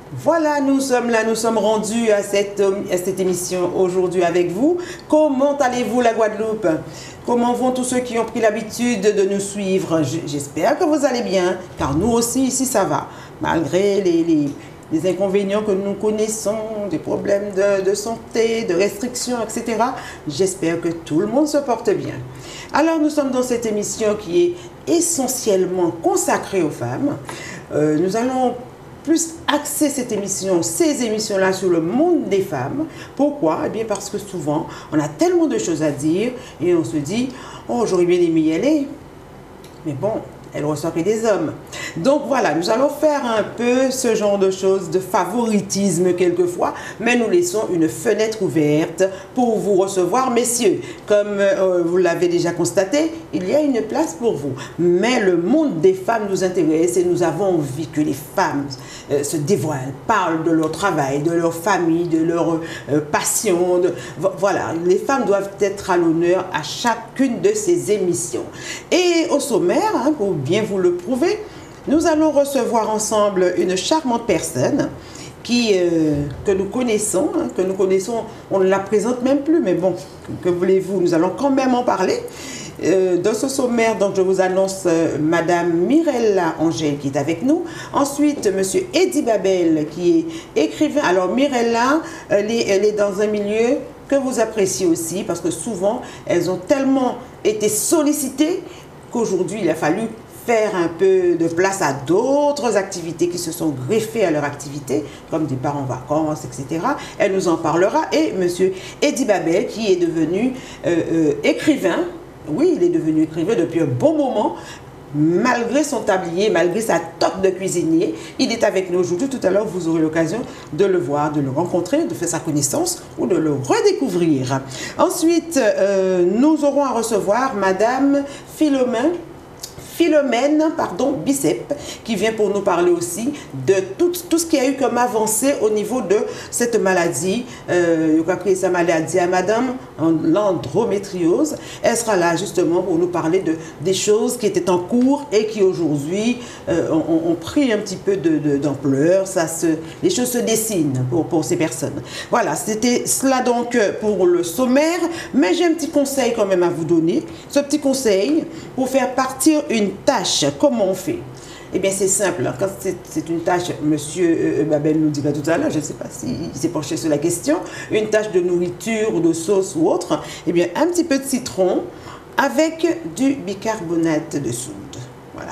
Voilà, nous sommes là, nous sommes rendus à cette émission aujourd'hui avec vous. Comment allez-vous la Guadeloupe? Comment vont tous ceux qui ont pris l'habitude de nous suivre? J'espère que vous allez bien, car nous aussi ici ça va. Malgré les inconvénients que nous connaissons, des problèmes de santé, de restrictions, etc. J'espère que tout le monde se porte bien. Alors nous sommes dans cette émission qui est essentiellement consacrée aux femmes. Nous allons plus axer ces émissions-là sur le monde des femmes. Pourquoi? Eh bien parce que souvent, on a tellement de choses à dire et on se dit, oh, j'aurais bien aimé y aller, mais bon, elle reçoit que des hommes. Donc voilà, nous allons faire un peu ce genre de choses, de favoritisme quelquefois, mais nous laissons une fenêtre ouverte pour vous recevoir, messieurs. Comme vous l'avez déjà constaté, il y a une place pour vous. Mais le monde des femmes nous intéresse et nous avons envie que les femmes se dévoilent, parlent de leur travail, de leur famille, de leur passion. Voilà, les femmes doivent être à l'honneur à chacune de ces émissions. Et au sommaire, hein, pour bien vous le prouver, nous allons recevoir ensemble une charmante personne que nous connaissons, on ne la présente même plus, mais bon, que voulez-vous, nous allons quand même en parler. Dans ce sommaire, donc, je vous annonce Madame Mirella Angèle qui est avec nous. Ensuite, Monsieur Eddie Babel qui est écrivain. Alors Mirella, elle est dans un milieu que vous appréciez aussi parce que souvent, elles ont tellement été sollicitées qu'aujourd'hui, il a fallu faire un peu de place à d'autres activités qui se sont greffées à leur activité, comme départ en vacances, etc. Elle nous en parlera. Et Monsieur Eddie Babel qui est devenu écrivain. Oui, il est devenu écrivain depuis un bon moment, malgré son tablier, malgré sa toque de cuisinier. Il est avec nous aujourd'hui. Tout à l'heure, vous aurez l'occasion de le voir, de le rencontrer, de faire sa connaissance ou de le redécouvrir. Ensuite, nous aurons à recevoir Madame Philomène Bicep, qui vient pour nous parler aussi de tout ce qu'il y a eu comme avancée au niveau de cette maladie. Je crois que sa maladie à madame, l'endométriose. Elle sera là justement pour nous parler des choses qui étaient en cours et qui aujourd'hui ont pris un petit peu d'ampleur. Les choses se dessinent pour ces personnes. Voilà, c'était cela donc pour le sommaire. Mais j'ai un petit conseil quand même à vous donner. Ce petit conseil pour faire partir une tâche, comment on fait? Eh bien, c'est simple. Quand c'est une tâche, Monsieur Babel nous dira tout à l'heure, je ne sais pas s'il s'est penché sur la question, une tâche de nourriture ou de sauce ou autre, eh bien, un petit peu de citron avec du bicarbonate de soude. Voilà.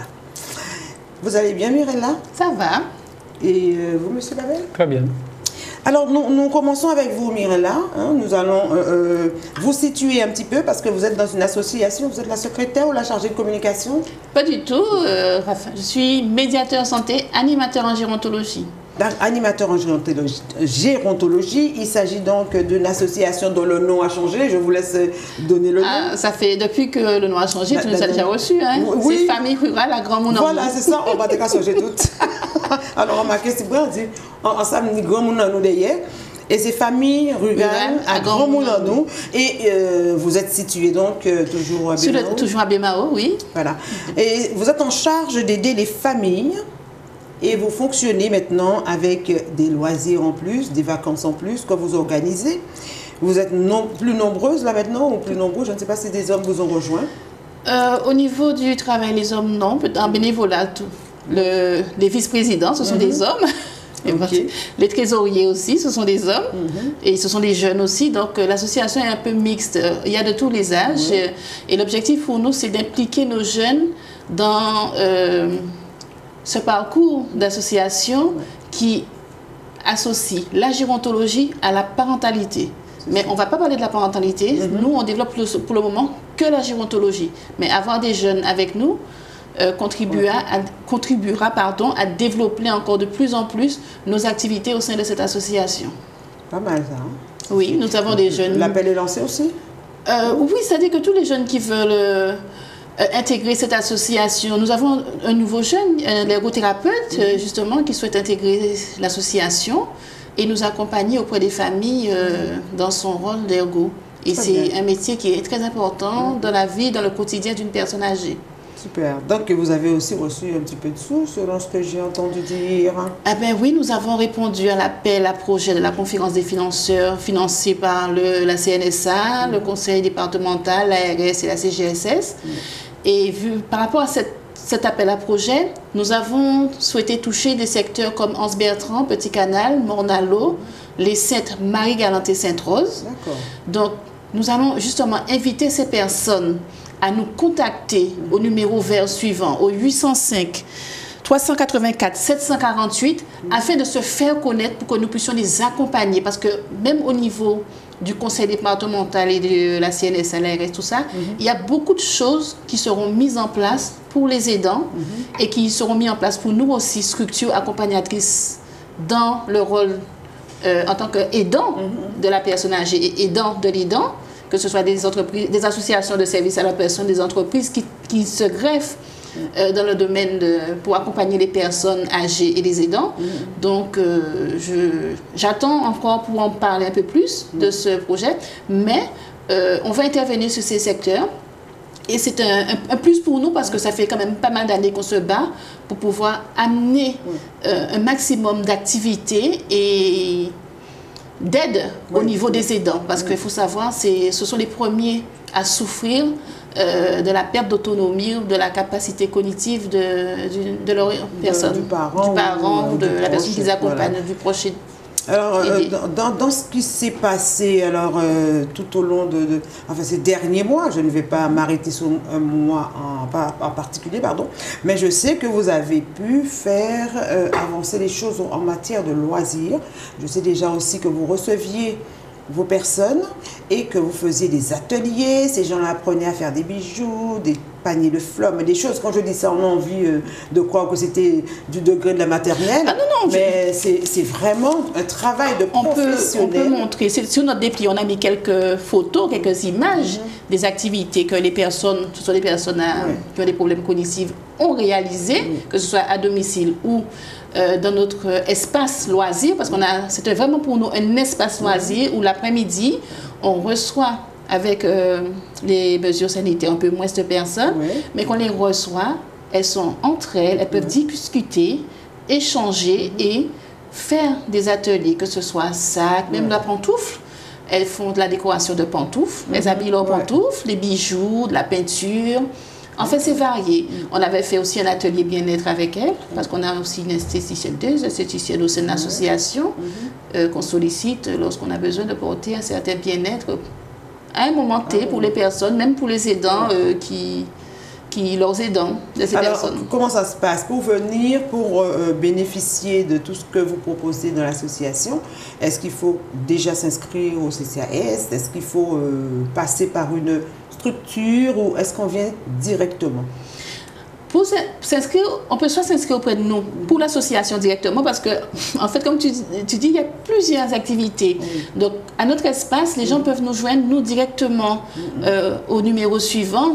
Vous allez bien, Mirella? Ça va. Et vous, Monsieur Babel? Très bien. Alors, nous commençons avec vous, Mirella. Hein, nous allons vous situer un petit peu parce que vous êtes dans une association. Vous êtes la secrétaire ou la chargée de communication? Pas du tout, Raphaël. Je suis médiateur santé, animateur en gérontologie. Animateur en gérontologie. Il s'agit donc d'une association dont le nom a changé. Je vous laisse donner le nom. Ça fait depuis que le nom a changé, tu nous as déjà reçu. Hein? Oui. C'est Famille Rurale à Grand Moulin. Voilà, c'est ça. On va te changer toutes. Alors, on m'a question, on dit, ensemble, nous Grand Moulin nous derrière. Et c'est Famille Rurale à Grand Moulin nous. Et vous êtes situé donc toujours à Bémao. Toujours à Bémao, oui. Voilà. Et vous êtes en charge d'aider les familles. Et vous fonctionnez maintenant avec des loisirs en plus, des vacances en plus que vous organisez. Vous êtes plus nombreuses là maintenant ou plus nombreux? Je ne sais pas si des hommes vous ont rejoint. Au niveau du travail, les hommes, non. En bénévolat, les vice-présidents, ce sont des hommes. Okay. Les trésoriers aussi, ce sont des hommes. Et ce sont des jeunes aussi. Donc l'association est un peu mixte. Il y a de tous les âges. Et l'objectif pour nous, c'est d'impliquer nos jeunes dans ce parcours d'association qui associe la gérontologie à la parentalité. Mais on ne va pas parler de la parentalité. Nous, on développe pour le moment que la gérontologie. Mais avoir des jeunes avec nous contribuera à développer encore de plus en plus nos activités au sein de cette association. Pas mal ça. Hein? Oui, nous avons des jeunes. L'appel est lancé aussi? Oui, c'est-à-dire que tous les jeunes qui veulent intégrer cette association. Nous avons un nouveau jeune, un ergothérapeute, justement, qui souhaite intégrer l'association et nous accompagner auprès des familles dans son rôle d'ergo. Et c'est un métier qui est très important dans la vie, dans le quotidien d'une personne âgée. Super. Donc, vous avez aussi reçu un petit peu de sous, selon ce que j'ai entendu dire. Ah ben oui, nous avons répondu à l'appel à projet de la conférence des financeurs financé par la CNSA, le conseil départemental, l'ARS et la CGSS. Et par rapport à cet appel à projet, nous avons souhaité toucher des secteurs comme Anse-Bertrand, Petit Canal, Mornalo, les centres Marie-Galante et Sainte-Rose. Donc, nous allons justement inviter ces personnes à nous contacter au numéro vert suivant, au 805 384 748, afin de se faire connaître pour que nous puissions les accompagner. Parce que même au niveau du conseil départemental et de la CNSA, l'ARS, tout ça, il y a beaucoup de choses qui seront mises en place pour les aidants et qui seront mises en place pour nous aussi, structures accompagnatrices, dans le rôle en tant qu'aidant de la personne âgée et aidant de l'aidant, que ce soit des entreprises, des associations de services à la personne, des entreprises qui se greffent dans le domaine pour accompagner les personnes âgées et les aidants. Donc, j'attends encore pour en parler un peu plus de ce projet, mais on va intervenir sur ces secteurs. Et c'est un plus pour nous parce que ça fait quand même pas mal d'années qu'on se bat pour pouvoir amener un maximum d'activités et d'aide au niveau des aidants. Parce qu'il faut savoir, ce sont les premiers à souffrir de la perte d'autonomie ou de la capacité cognitive de leur personne, du parent ou de la personne qui les accompagne, du proche. Alors, dans ce qui s'est passé tout au long enfin, ces derniers mois, je ne vais pas m'arrêter sur un mois en particulier, pardon, mais je sais que vous avez pu faire avancer les choses en matière de loisirs. Je sais déjà aussi que vous receviez vos personnes et que vous faisiez des ateliers. Ces gens-là apprenaient à faire des bijoux, des paniers de fleurs, mais des choses, quand je dis ça, on a envie de croire que c'était du degré de la maternelle. Ah non, mais c'est vraiment un travail de professionnel. On peut montrer, sur notre dépli, on a mis quelques photos, quelques images des activités que les personnes, ce sont des personnes qui ont des problèmes cognitifs, ont réalisées, que ce soit à domicile ou dans notre espace loisir, parce c'était vraiment pour nous un espace loisir où l'après-midi, on reçoit avec les mesures sanitaires un peu moins de personnes, mais qu'on les reçoit, elles sont entre elles, elles peuvent discuter, échanger et faire des ateliers, que ce soit sac, même la pantoufle. Elles font de la décoration de pantoufles, elles habillent leurs pantoufles, les bijoux, de la peinture. En fait, c'est varié. On avait fait aussi un atelier bien-être avec elle, parce qu'on a aussi une esthéticienne, deux esthéticiennes au sein de l'association, qu'on sollicite lorsqu'on a besoin de porter un certain bien-être à un moment T pour les personnes, même pour les aidants leurs aidants de ces personnes. Comment ça se passe pour venir, pour bénéficier de tout ce que vous proposez dans l'association? Est-ce qu'il faut déjà s'inscrire au CCAS? Est-ce qu'il faut passer par une structure ou est-ce qu'on vient directement? Pour s'inscrire, on peut soit s'inscrire auprès de nous pour l'association directement parce que, en fait, comme tu dis, il y a plusieurs activités. Donc, à notre espace, les gens peuvent nous joindre, nous, directement au numéro suivant,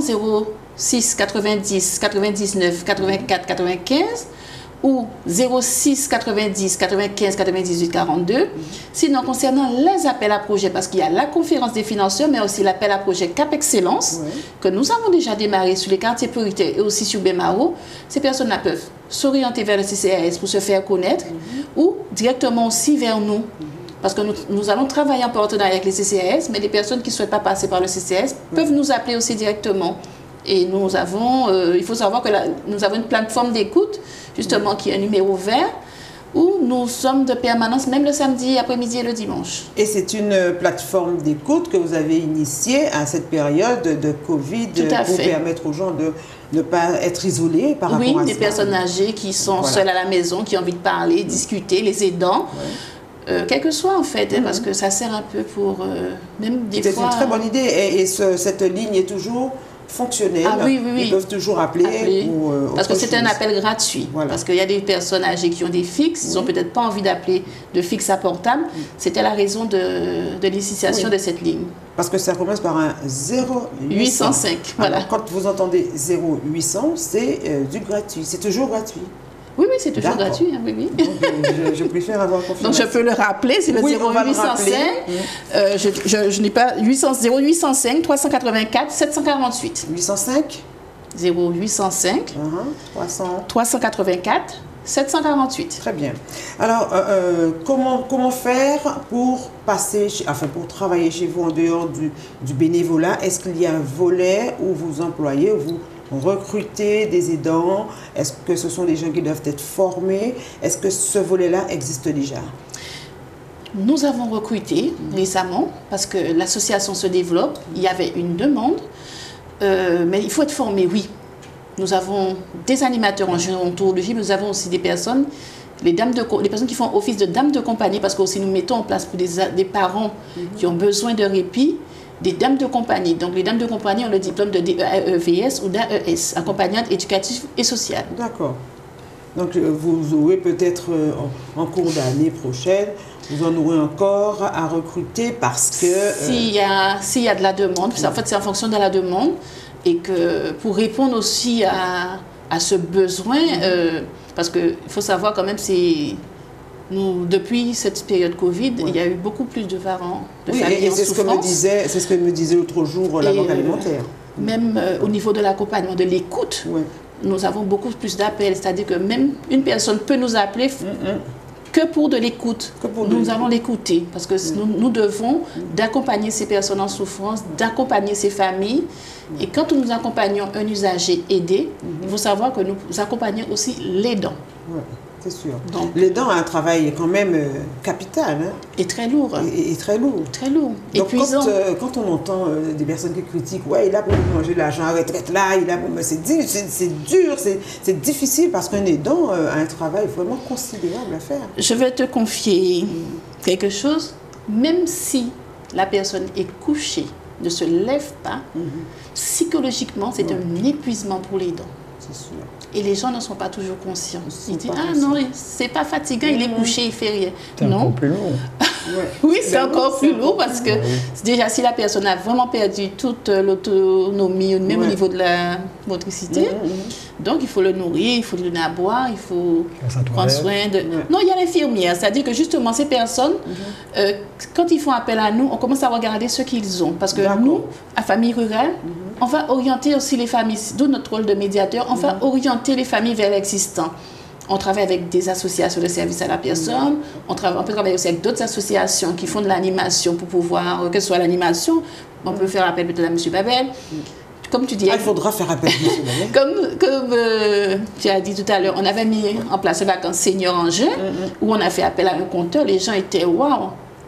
06 90 99 84 95 ou 06 90 95 98 42. Sinon, concernant les appels à projets, parce qu'il y a la conférence des financeurs, mais aussi l'appel à projet Cap Excellence, que nous avons déjà démarré sur les quartiers prioritaires et aussi sur Bémaro, ces personnes-là peuvent s'orienter vers le CCAS pour se faire connaître ou directement aussi vers nous. Parce que nous allons travailler en partenariat avec les CCAS, mais les personnes qui ne souhaitent pas passer par le CCAS peuvent nous appeler aussi directement. Et nous avons, il faut savoir que nous avons une plateforme d'écoute, justement, qui est un numéro vert, où nous sommes de permanence, même le samedi après-midi et le dimanche. Et c'est une plateforme d'écoute que vous avez initiée à cette période de Covid pour permettre aux gens de ne pas être isolés par rapport à ça. Oui, des personnes âgées qui sont seules à la maison, qui ont envie de parler, discuter, les aidants. Quel que soit en fait, parce que ça sert un peu pour même des fois... C'est une très bonne idée et cette ligne est toujours fonctionnelle. Ah oui. Ils peuvent toujours appeler. Parce que c'est un appel gratuit. Parce qu'il y a des personnes âgées qui ont des fixes, ils n'ont peut-être pas envie d'appeler de fixe à portable. C'était la raison de l'initiation de cette ligne. Parce que ça commence par un 0805. Voilà. Alors, quand vous entendez 0800, c'est du gratuit. C'est toujours gratuit. Oui, c'est toujours gratuit. Hein, oui. Donc, je préfère avoir confiance. Donc, je peux le rappeler, c'est le 0805. Je n'ai pas 0805 384 748. 805 0805 384 748. Très bien. Alors, comment faire pour pour travailler chez vous en dehors du bénévolat? Est-ce qu'il y a un volet où vous employez, où vous recrutez des aidants? Est-ce que ce sont des gens qui doivent être formés? Est-ce que ce volet-là existe déjà? Nous avons recruté récemment parce que l'association se développe. Il y avait une demande, mais il faut être formé, oui. Nous avons des animateurs en gérontologie, mais nous avons aussi des personnes, les personnes qui font office de dames de compagnie, parce que aussi nous mettons en place pour des parents qui ont besoin de répit, des dames de compagnie. Donc les dames de compagnie ont le diplôme de DEVS ou d'AES, accompagnante éducative et sociale. D'accord. Donc vous aurez peut-être en cours d'année prochaine, vous en aurez encore à recruter parce que... S'il y a de la demande, en fait c'est en fonction de la demande, et que pour répondre aussi à ce besoin, parce qu'il faut savoir quand même, depuis cette période Covid, il y a eu beaucoup plus de parents, de familles en souffrance. C'est ce que me disait l'autre jour la Banque alimentaire. Même au niveau de l'accompagnement, de l'écoute, nous avons beaucoup plus d'appels, c'est-à-dire que même une personne peut nous appeler que pour de l'écoute. Nous allons l'écouter parce que nous devons d'accompagner ces personnes en souffrance, d'accompagner ces familles. Et quand nous accompagnons un usager aidé, il faut savoir que nous accompagnons aussi l'aidant. Oui, c'est sûr. L'aidant a un travail quand même capital. Hein? Et très lourd. Et très lourd. Très lourd. Donc quand on entend des personnes qui critiquent, ouais, il a pour manger de l'argent à retraite là, c'est dur, c'est difficile parce qu'un aidant a un travail vraiment considérable à faire. Je vais te confier quelque chose. Même si la personne est couchée, ne se lève pas, psychologiquement, c'est un épuisement pour les dents. C'est sûr. Et les gens ne sont pas toujours conscients. Ils disent, ah non, c'est pas fatigant, il est couché, il fait rien. C'est encore plus lourd. Oui, c'est encore plus lourd parce que déjà, si la personne a vraiment perdu toute l'autonomie, même au niveau de la motricité, donc il faut le nourrir, il faut lui donner à boire, il faut prendre soin de... Non, il y a l'infirmière, c'est-à-dire que justement, ces personnes, quand ils font appel à nous, on commence à regarder ce qu'ils ont. Parce que nous, à Famille Rurale, on va orienter aussi les familles, d'où notre rôle de médiateur, on va orienter les familles vers l'existant. On travaille avec des associations de services à la personne. On peut travailler aussi avec d'autres associations qui font de l'animation pour pouvoir, que ce soit l'animation, on peut faire appel peut-être à M. Babel. Comme tu dis, il faudra faire appel à M. Babel. Comme tu as dit tout à l'heure, on avait mis en place les vacances seniors en juin, où on a fait appel à un compteur. Les gens étaient waouh!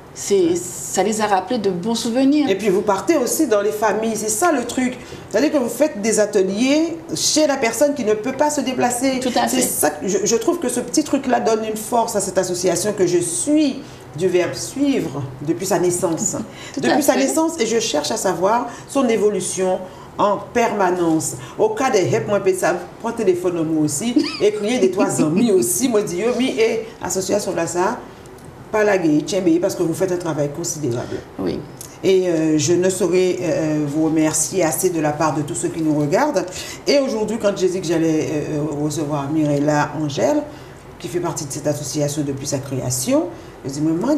Ça les a rappelé de bons souvenirs. Et puis vous partez aussi dans les familles, c'est ça le truc. C'est-à-dire que vous faites des ateliers chez la personne qui ne peut pas se déplacer. Tout à fait. Ça, je trouve que ce petit truc-là donne une force à cette association que je suis du verbe suivre depuis sa naissance. Depuis sa naissance, et je cherche à savoir son évolution en permanence. Au cas de HEP, moi, je prends le téléphone moi aussi, et crier des trois amis aussi, moi, je dis, oui, et association là, ça. Pas la gueule, parce que vous faites un travail considérable. Oui. Et je ne saurais vous remercier assez de la part de tous ceux qui nous regardent. Et aujourd'hui, quand j'ai dit que j'allais recevoir Mirella Angèle, qui fait partie de cette association depuis sa création, je dis, moi,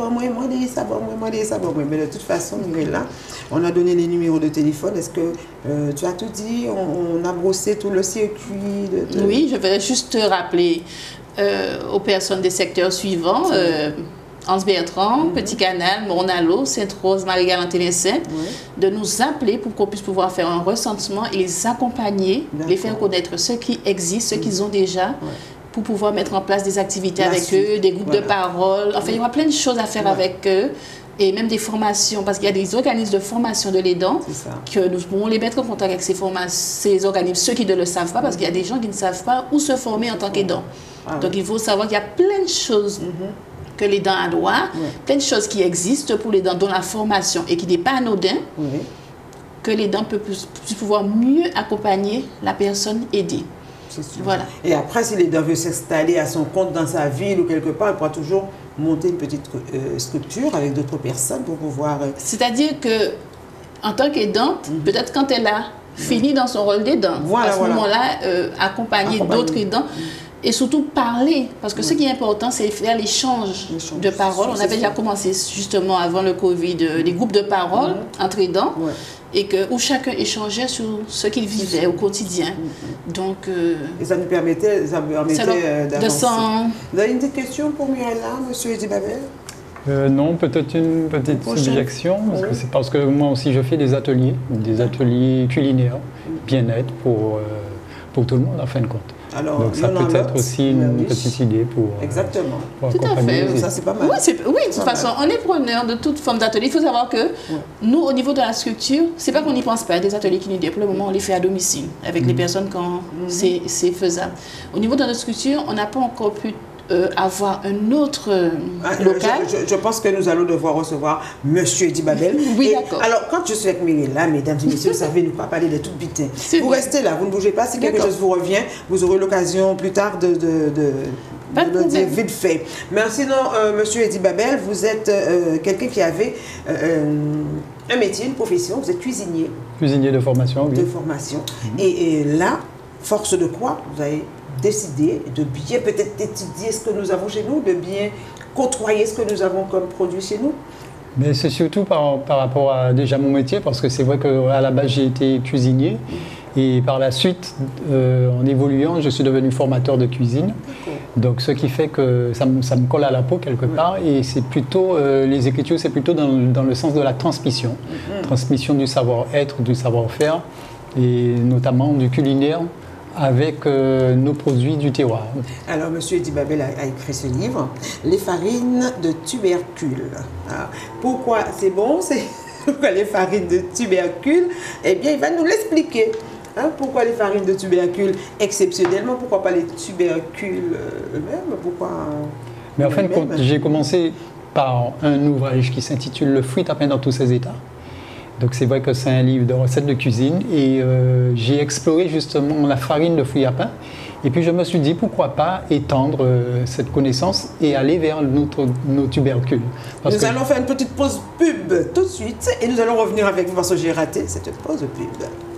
mais de toute façon, Mirella, on a donné les numéros de téléphone. Est-ce que tu as tout dit? On a brossé tout le circuit Oui, je vais juste rappeler aux personnes des secteurs suivants, Anse-Bertrand, Petit Canal, Mornalo, Sainte-Rose, Marie-Galante-les-Saints, de nous appeler pour qu'on puisse pouvoir faire un recensement et les accompagner, les faire connaître ce qui existe, ce qu'ils ont déjà, pour pouvoir mettre en place des activités avec eux, des groupes de parole. Enfin, il y aura plein de choses à faire avec eux. Et même des formations, parce qu'il y a des organismes de formation de l'aidant que nous pourrons les mettre en contact avec ces organismes, ceux qui ne le savent pas, parce qu'il y a des gens qui ne savent pas où se former en tant qu'aidant. Donc il faut savoir qu'il y a plein de choses que l'aidant a droit, plein de choses qui existent pour l'aidant, dont la formation, et qui n'est pas anodin, que l'aidant peut pouvoir mieux accompagner la personne aidée. Voilà. Et après, si l'aidant veut s'installer à son compte dans sa ville ou quelque part, il pourra toujours monter une petite structure avec d'autres personnes pour pouvoir... C'est-à-dire que en tant qu'aidante, peut-être quand elle a fini dans son rôle d'aidant, à ce moment-là, accompagner d'autres aidants et surtout parler. Parce que ce qui est important, c'est faire l'échange de paroles. On avait déjà commencé justement avant le Covid, des groupes de parole entre aidants. et où chacun échangeait sur ce qu'il vivait au quotidien. Donc, et ça nous permettait, d'avancer. Vous avez une petite question pour Mirella, M. Eddy Babel? Non, peut-être une petite suggestion, parce que moi aussi je fais des ateliers culinaires, bien-être pour tout le monde en fin de compte. Alors, donc ça peut être aussi une petite idée pour Exactement. Pour tout à fait. Ça c'est pas mal. Oui, de toute façon, on est preneur de toute forme d'atelier. Il faut savoir que nous, au niveau de la structure, c'est pas qu'on n'y pense pas, des ateliers culinaires. Pour le moment, on les fait à domicile, avec les personnes quand c'est faisable. Au niveau de notre structure, on n'a pas encore pu avoir un autre local. Je pense que nous allons devoir recevoir M. Eddy Babel. Oui, d'accord. Alors, quand je suis avec Mirella, mesdames et messieurs, vous savez, nous pas parler des toutes butins. Vous restez là, vous ne bougez pas. Si quelque chose vous revient, vous aurez l'occasion plus tard de le dire vite fait. Mais sinon, M. Eddy Babel, vous êtes quelqu'un qui avait un métier, une profession, vous êtes cuisinier. Cuisinier de formation, oui. De formation. Et là, force de quoi vous avez décider de bien peut-être étudier ce que nous avons chez nous, de bien côtoyer ce que nous avons comme produit chez nous? Mais c'est surtout par rapport à déjà mon métier, parce que c'est vrai qu'à la base j'ai été cuisinier et par la suite, en évoluant, je suis devenu formateur de cuisine. Donc ce qui fait que ça me colle à la peau quelque part, et c'est plutôt, les écritures, c'est plutôt dans le sens de la transmission. Transmission du savoir-être, du savoir-faire, et notamment du culinaire, avec nos produits du terroir. Alors, M. Eddy Babel a écrit ce livre, Les farines de tubercules. Alors, pourquoi c'est bon, pourquoi les farines de tubercules? Eh bien, il va nous l'expliquer. Pourquoi les farines de tubercules exceptionnellement? Pourquoi pas les tubercules eux-mêmes? Pourquoi? Mais en fait, j'ai commencé par un ouvrage qui s'intitule Le fruit à pain dans tous ses états. Donc c'est vrai que c'est un livre de recettes de cuisine, et j'ai exploré justement la farine de fruits à pain, et puis je me suis dit pourquoi pas étendre cette connaissance et aller vers nos tubercules. Nous allons faire une petite pause pub tout de suite et nous allons revenir avec vous parce que j'ai raté cette pause pub.